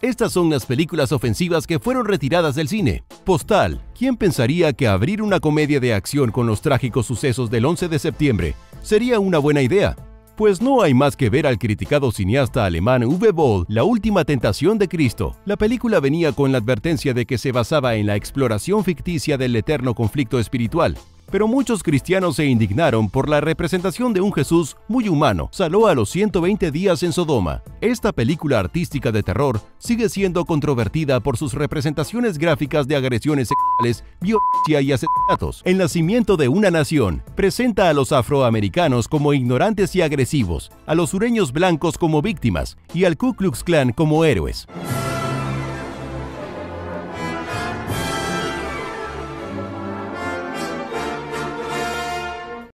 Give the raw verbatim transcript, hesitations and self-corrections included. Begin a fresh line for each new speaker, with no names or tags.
Estas son las películas ofensivas que fueron retiradas del cine. Postal. ¿Quién pensaría que abrir una comedia de acción con los trágicos sucesos del once de septiembre sería una buena idea? Pues no hay más que ver al criticado cineasta alemán Uwe Boll, La última tentación de Cristo. La película venía con la advertencia de que se basaba en la exploración ficticia del eterno conflicto espiritual. Pero muchos cristianos se indignaron por la representación de un Jesús muy humano. Saló a los ciento veinte días en Sodoma. Esta película artística de terror sigue siendo controvertida por sus representaciones gráficas de agresiones sexuales, violencia y asesinatos. El nacimiento de una nación presenta a los afroamericanos como ignorantes y agresivos, a los sureños blancos como víctimas y al Ku Klux Klan como héroes.